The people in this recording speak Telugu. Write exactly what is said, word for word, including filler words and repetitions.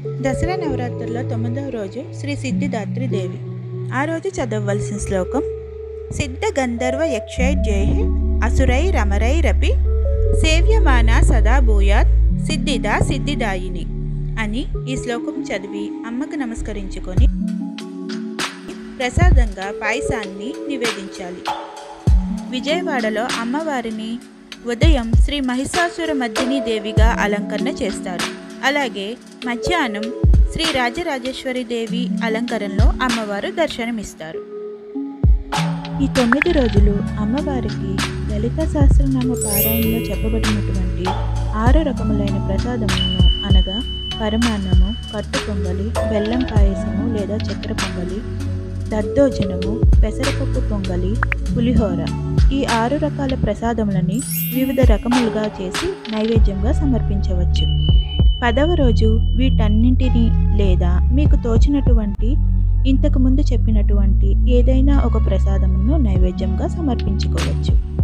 దసరా నవరాత్రుల్లో తొమ్మిదవ రోజు శ్రీ సిద్ధిదాత్రి దేవి. ఆ రోజు చదవవలసిన శ్లోకం సిద్ధ గంధర్వ యక్షైర్జై అసురై రమరైరపి సేవ్యమాన సదా భూయాత్ సిద్ధిదా సిద్ధిదాయిని అని ఈ శ్లోకం చదివి అమ్మకు నమస్కరించుకొని ప్రసాదంగా పాయసాన్ని నివేదించాలి. విజయవాడలో అమ్మవారిని ఉదయం శ్రీ మహిషాసుర మర్దిని దేవిగా అలంకరణ చేస్తారు. అలాగే మధ్యాహ్నం శ్రీ రాజరాజేశ్వరి దేవి అలంకరణలో అమ్మవారు దర్శనమిస్తారు. ఈ తొమ్మిది రోజులు అమ్మవారికి లలిత సహస్రనామ పారాయణలో చెప్పబడినటువంటి ఆరు రకములైన ప్రసాదములను అనగా పరమాన్నము, కట్టు పొంగలి, బెల్లం పాయసము లేదా చక్కెర పొంగలి, దద్దోజనము, పెసరపప్పు పొంగలి, పులిహోర ఈ ఆరు రకాల ప్రసాదములని వివిధ రకములుగా చేసి నైవేద్యంగా సమర్పించవచ్చు. పదవ రోజు వీటన్నింటినీ లేదా మీకు తోచినటువంటి ఇంతకు ముందు చెప్పినటువంటి ఏదైనా ఒక ప్రసాదమును నైవేద్యంగా సమర్పించుకోవచ్చు.